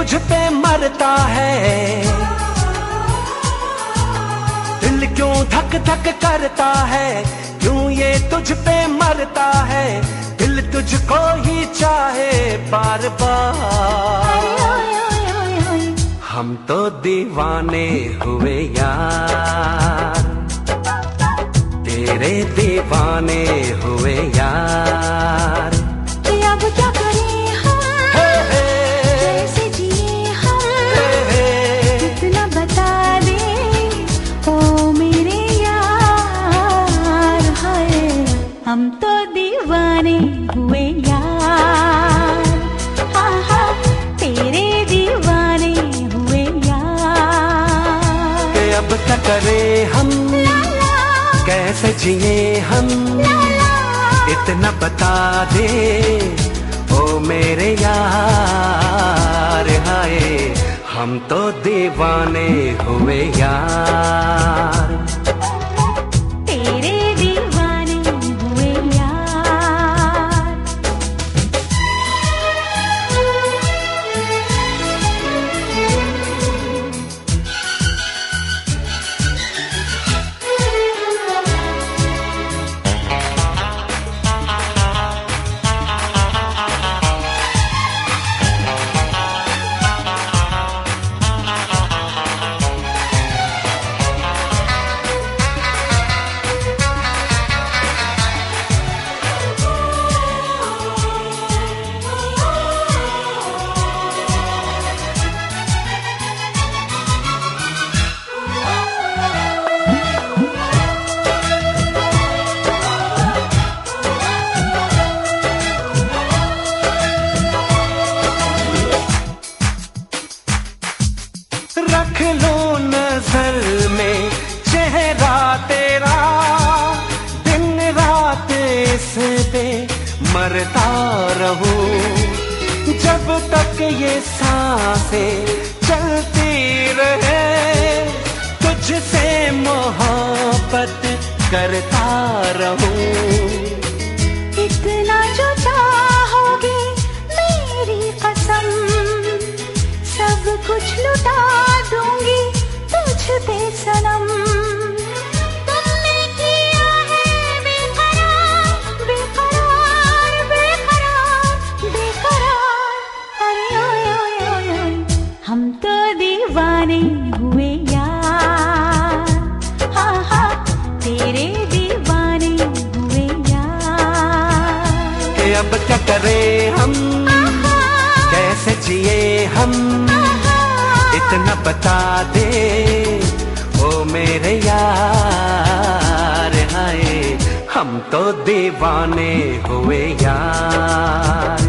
तुझ पे मरता है, दिल क्यों धक धक करता है, क्यों ये तुझ पे मरता है, दिल तुझको ही चाहे बार बार। हम तो दीवाने हुए यार, तेरे दीवाने हुए यार। अब क्या करें हम, कैसे जिए हम, कितना बता दे ओ मेरे यार। हाय हम तो दीवाने हुए यार, हाँ हाँ तेरे दीवाने हुए यार। कि अब क्या करें हम, कैसे जिए हम, इतना बता दे ओ मेरे यार। हाय हम तो दीवाने हुए यार, तेरे दीवाने हुए यार। रख लो नजर में चेहरा तेरा, दिन रात इस पे मरता रहूं, जब तक ये सांसें चलती रहे, तुझसे मोहब्बत करता रहूं। इतना जो चाहोगे मेरी कसम, सब कुछ लुटा दूंगी तुझ पे सनम। तुमने किया है बेकरार बेकरार बेकरार बेकरार। अरे ओए ओए ओए ओए हम तो दीवाने हुए यार, हाँ हाँ तेरे दीवाने हुए यार। कि अब क्या करें हम, कैसे जिए हम, इतना बता दे ओ मेरे यार। हाय हम तो दीवाने हुए यार।